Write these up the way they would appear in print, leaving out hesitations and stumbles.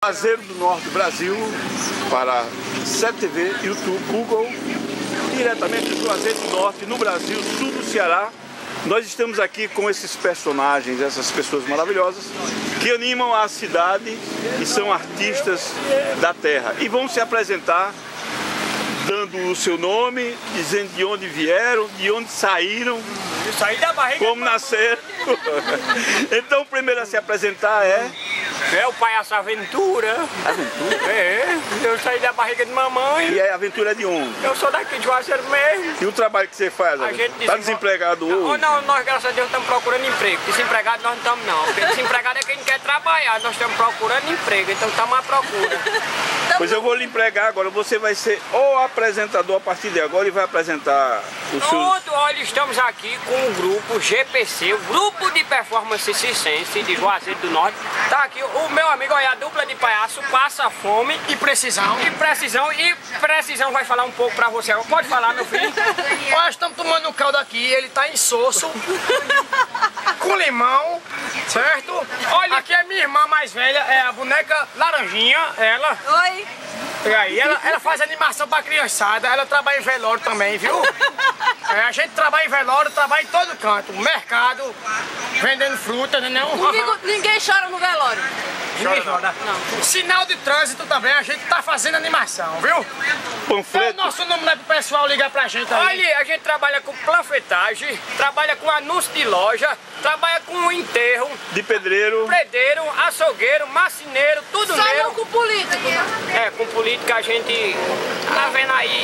Juazeiro do Norte do Brasil, para CTV, YouTube, Google, diretamente do Juazeiro do Norte, no Brasil, sul do Ceará. Nós estamos aqui com esses personagens, essas pessoas maravilhosas, que animam a cidade e são artistas da terra. E vão se apresentar dando o seu nome, dizendo de onde vieram, de onde saíram, como nasceram. Então o primeiro a se apresentar é o Palhaço Aventura. Aventura? É, eu saí da barriga de mamãe. E a Aventura é de onde? Eu sou daqui de Juazeiro mesmo. E o trabalho que você faz? Está desempregado hoje? Não, nós graças a Deus estamos procurando emprego. Desempregado nós não estamos não. Porque desempregado é quem quer trabalhar. Nós estamos procurando emprego, então estamos à procura. Pois eu vou lhe empregar agora. Você vai ser o apresentador a partir de agora e vai apresentar o seu... Pronto, olha, estamos aqui com o grupo GPC, o Grupo de Performance Circense de Juazeiro do Norte. Tá aqui o meu amigo, olha, a dupla de palhaço, Passa Fome e Precisão. E Precisão vai falar um pouco pra você. Pode falar, meu filho? Nós estamos tomando um caldo aqui, ele tá insosso, com limão, certo? Olha, aqui é minha irmã mais velha, é a boneca Laranjinha, ela. Oi. E aí, ela faz animação pra criançada, ela trabalha em velório também, viu? A gente trabalha em velório, trabalha em todo canto, mercado, vendendo fruta, né não? Comigo ninguém chora no velório. Ninguém chora. Não. Sinal de trânsito também, a gente tá fazendo animação, viu? Panfleto. Então, nosso número é pro pessoal ligar pra gente aí. Olha, a gente trabalha com panfletagem, trabalha com anúncio de loja, trabalha com enterro, De pedreiro. predeiro, açougueiro, marceneiro, tudo Só não mesmo. com político. É, com política a gente tá vendo aí.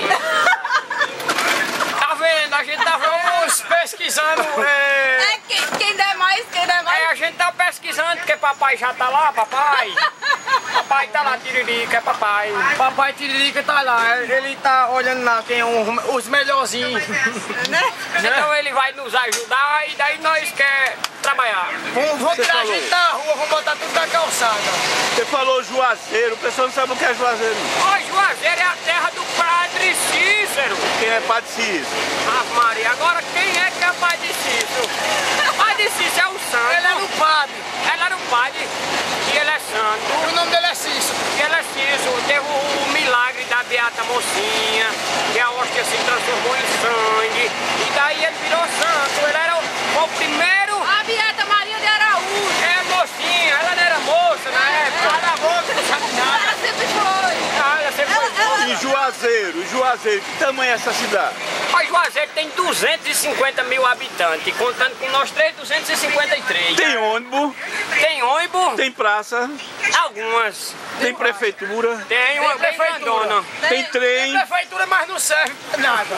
Tá vendo, a gente tá Vamos pesquisando, É quem der mais, quem der mais. a gente tá pesquisando, porque papai já tá lá, papai. Papai tá lá, Tiririca, é papai. Papai Tiririca tá lá, ele tá olhando lá quem é os melhorzinhos. Né? Então ele vai nos ajudar e daí nós quer trabalhar. Vamos tirar a falou. gente da rua, vamos botar tudo na calçada. Você falou Juazeiro, o pessoal não sabe o que é Juazeiro. Ó, Juazeiro é a terra do Padre Cícero. Quem é Padre Cícero? Ave Maria, agora quem é que é Padre Cícero? Padre Cícero é o santo. Ele era o padre, Ela era o padre e ele é santo. o nome dele é Cícero. E ela é Cícero, teve o milagre da Beata Mocinha, que a hóstia se transformou em sangue. E daí ele virou santo. Ele era o primeiro. A Beata Maria de Araújo. É mocinha, ela não era moça na época. Ela era moça, não sabe nada. Ela sempre foi. Ah, ela sempre foi moça. E Juazeiro, que tamanho é essa cidade? A Juazeiro tem 250 mil habitantes, contando com nós três, 253. Tem ônibus, Tem ônibus, tem praça, algumas. tem prefeitura, Tem uma Tem prefeitura. grandona. tem Tem trem, prefeitura, mas não serve pra nada.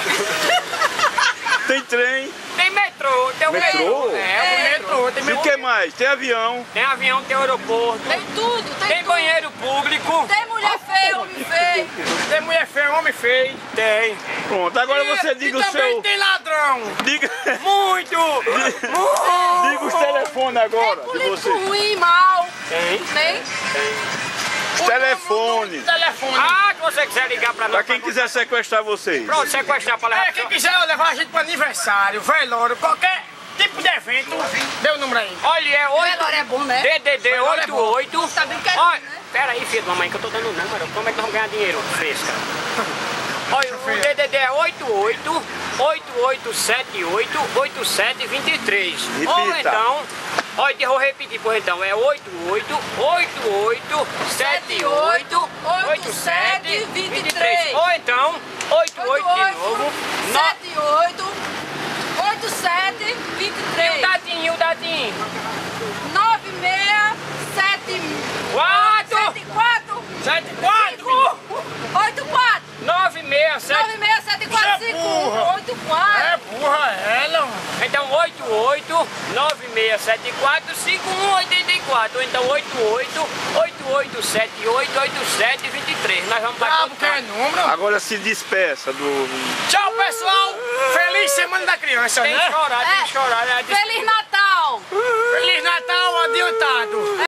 tem trem. Tem metrô, tem o Metrô? É, o metrô. Tem E o que mais? Tem avião. Tem avião, tem aeroporto, Tem tudo, tem tem tudo. banheiro público. Tem mulher feia, homem feio. Tem mulher feia, homem feio. Tem. Pronto, agora você diga e o também seu... tem ladrão. Diga, Muito! diga os telefones agora Tem de político você. ruim, mal. Tem. Tem. Telefone. Telefone. Ah, que você quiser ligar pra nós. Pra quem quiser sequestrar vocês. Pronto, sequestrar pra levar. Quem quiser levar a gente pro aniversário, velório, qualquer tipo de evento, dê o número aí. Olha, é 8. Velório é bom, né? DDD Velório é bom. 88. Tá brincando, Olha, né? pera aí, filho da mamãe, que eu tô dando o número. Como é que nós vamos ganhar dinheiro? Fresca. Olha, o DDD é 88 8878 8723. Ou Repita. então, olha, eu vou repetir por então, é 88 8878 8723. Ou então, 88 de novo. 78 87 23 O dadinho. 96 4 74 74 84 967. 96 74 burra. 84 É burra ela, mano. Então 88 9674 5184. Ou então 88 8878 8723. Nós vamos para Bravo que é número. Agora se despeça do... Tchau, pessoal. Feliz Semana da Criança, Tem né? que chorar, tem que chorar, né? Feliz Natal! Feliz Natal adiantado.